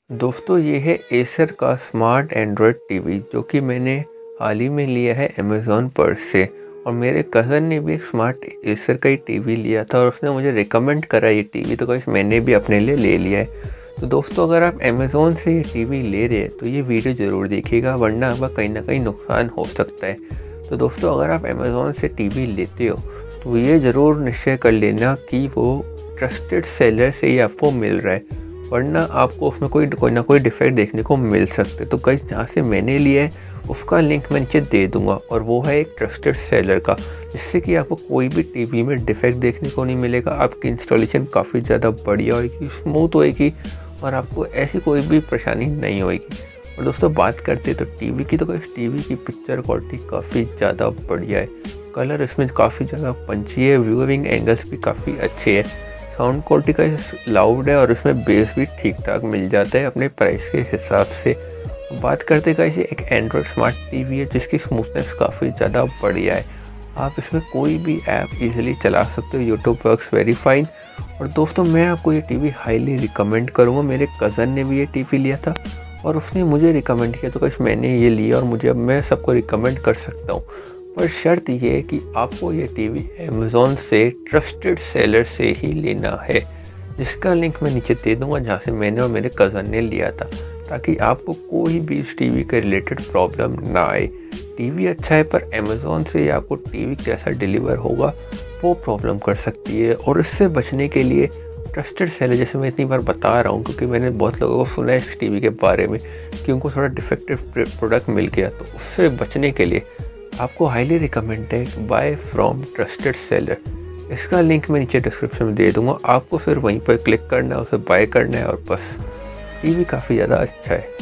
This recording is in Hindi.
दोस्तों ये है एसर का स्मार्ट एंड्रॉयड टीवी जो कि मैंने हाल ही में लिया है अमेज़ॉन पर से। और मेरे कज़न ने भी एक स्मार्ट एसर का ही टीवी लिया था और उसने मुझे रिकमेंड करा ये टीवी, तो गाइस मैंने भी अपने लिए ले लिया है। तो दोस्तों अगर आप अमेज़ॉन से ये टीवी ले रहे हैं तो ये वीडियो ज़रूर देखिएगा, वरना आपका कहीं ना कहीं नुकसान हो सकता है। तो दोस्तों अगर आप अमेज़ॉन से टीवी लेते हो तो ये ज़रूर निश्चय कर लेना कि वो ट्रस्टेड सेलर से ही आपको मिल रहा है, वरना आपको उसमें कोई ना कोई डिफेक्ट देखने को मिल सकते। तो गाइस जहाँ से मैंने लिया है उसका लिंक मैं नीचे दे दूंगा, और वो है एक ट्रस्टेड सेलर का, जिससे कि आपको कोई भी टीवी में डिफेक्ट देखने को नहीं मिलेगा। आपकी इंस्टॉलेशन काफ़ी ज़्यादा बढ़िया होगी, स्मूथ होएगी, और आपको ऐसी कोई भी परेशानी नहीं होएगी। और दोस्तों बात करते हैं तो टीवी की, तो गाइस टीवी की पिक्चर क्वालिटी काफ़ी ज़्यादा बढ़िया है, कलर इसमें काफ़ी ज़्यादा पंची है, व्यूइंग एंगल्स भी काफ़ी अच्छे हैं, साउंड क्वालिटी का लाउड है और इसमें बेस भी ठीक ठाक मिल जाता है अपने प्राइस के हिसाब से। बात करते हैं इसे एक एंड्रॉयड स्मार्ट टीवी है जिसकी स्मूथनेस काफ़ी ज़्यादा बढ़िया है। आप इसमें कोई भी ऐप इजीली चला सकते हो, यूट्यूब वर्क्स वेरी फाइन। और दोस्तों मैं आपको ये टीवी हाईली रिकमेंड करूँगा। मेरे कज़न ने भी ये टीवी लिया था और उसने मुझे रिकमेंड किया, तो बस मैंने ये लिया और मुझे अब मैं सबको रिकमेंड कर सकता हूँ। पर शर्त ये है कि आपको ये टीवी अमेज़ॉन से ट्रस्टेड सेलर से ही लेना है, जिसका लिंक मैं नीचे दे दूंगा, जहाँ से मैंने और मेरे कज़न ने लिया था, ताकि आपको कोई भी इस टीवी के रिलेटेड प्रॉब्लम ना आए। टीवी अच्छा है पर अमेज़ॉन से आपको टीवी कैसा डिलीवर होगा वो प्रॉब्लम कर सकती है, और इससे बचने के लिए ट्रस्टेड सेलर, जैसे मैं इतनी बार बता रहा हूँ क्योंकि मैंने बहुत लोगों को सुना है इस टीवी के बारे में कि उनको थोड़ा डिफेक्टिव प्रोडक्ट मिल गया, तो उससे बचने के लिए आपको हाईली रिकमेंड है बाय फ्रॉम ट्रस्टेड सेलर। इसका लिंक मैं नीचे डिस्क्रिप्शन में दे दूंगा, आपको सिर्फ वहीं पर क्लिक करना है, उसे बाय करना है और बस। टीवी काफ़ी ज़्यादा अच्छा है।